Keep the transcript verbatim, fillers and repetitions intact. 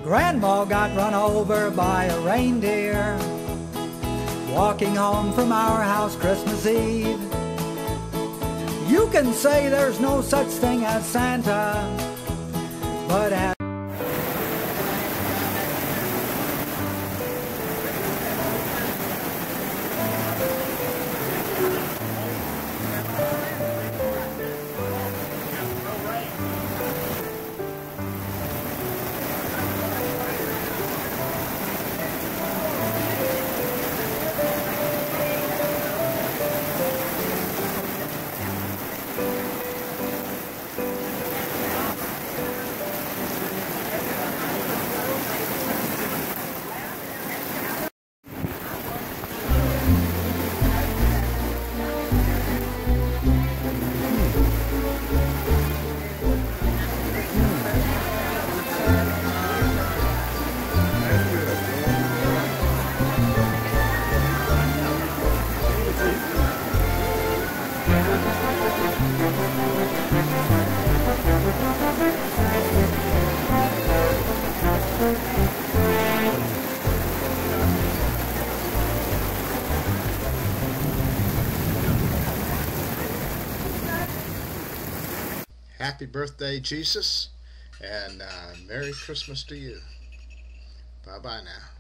Grandma got run over by a reindeer walking home from our house Christmas Eve. You can say there's no such thing as Santa, but as Happy birthday, Jesus, and uh, Merry Christmas to you. Bye-bye now.